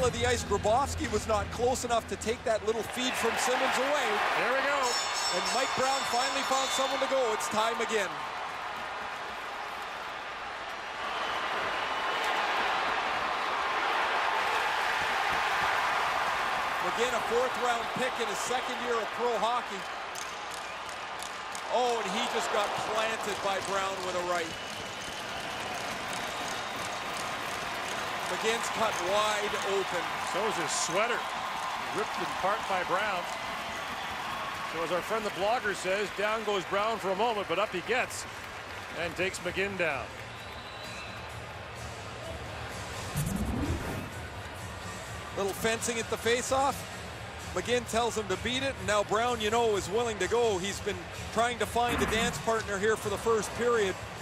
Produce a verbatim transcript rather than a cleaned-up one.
middle of the ice. Grabowski was not close enough to take that little feed from Simmons away. There we go. And Mike Brown finally found someone to go. It's Tye McGinn. McGinn, a fourth round pick in his second year of pro hockey. Oh, and he just got planted by Brown with a right. McGinn's cut wide open. So is his sweater. Ripped in part by Brown. So as our friend the blogger says, down goes Brown for a moment, but up he gets and takes McGinn down. Little fencing at the face-off. McGinn tells him to beat it, and now Brown, you know, is willing to go. He's been trying to find a dance partner here for the first period.